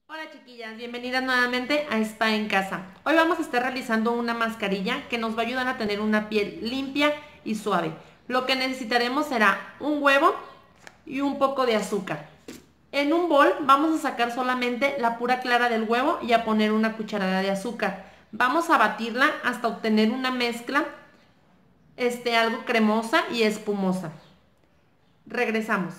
Hola chiquillas, bienvenidas nuevamente a Spa en Casa. Hoy vamos a estar realizando una mascarilla que nos va a ayudar a tener una piel limpia y suave. Lo que necesitaremos será un huevo y un poco de azúcar. En un bol vamos a sacar solamente la pura clara del huevo y a poner una cucharada de azúcar. Vamos a batirla hasta obtener una mezcla algo cremosa y espumosa. Regresamos.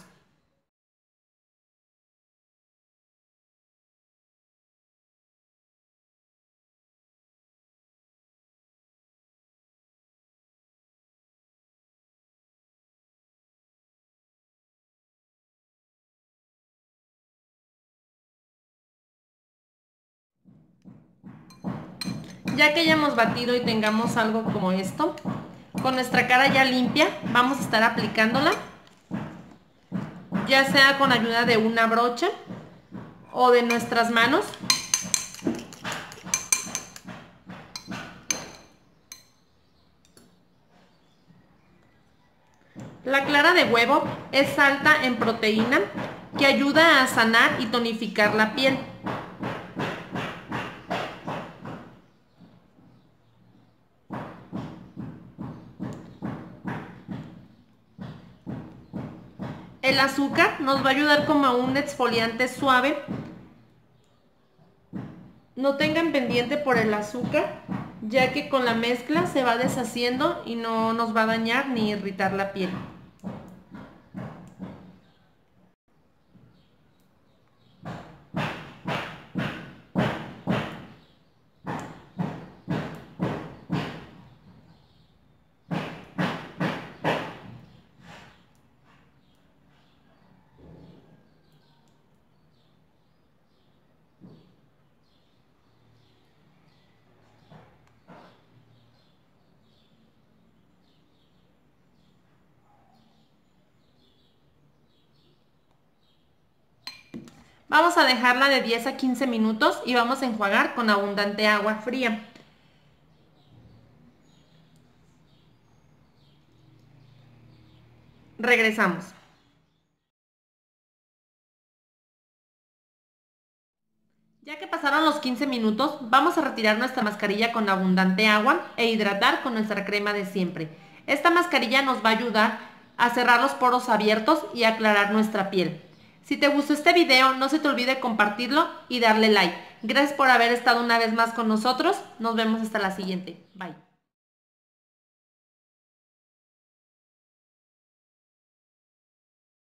Ya que hayamos batido y tengamos algo como esto, con nuestra cara ya limpia, vamos a estar aplicándola, ya sea con ayuda de una brocha o de nuestras manos. La clara de huevo es alta en proteína que ayuda a sanar y tonificar la piel. El azúcar nos va a ayudar como un exfoliante suave. No tengan pendiente por el azúcar, ya que con la mezcla se va deshaciendo y no nos va a dañar ni irritar la piel. Vamos a dejarla de 10 a 15 minutos y vamos a enjuagar con abundante agua fría. Regresamos. Ya que pasaron los 15 minutos, vamos a retirar nuestra mascarilla con abundante agua e hidratar con nuestra crema de siempre. Esta mascarilla nos va a ayudar a cerrar los poros abiertos y aclarar nuestra piel. Si te gustó este video, no se te olvide compartirlo y darle like. Gracias por haber estado una vez más con nosotros. Nos vemos hasta la siguiente. Bye.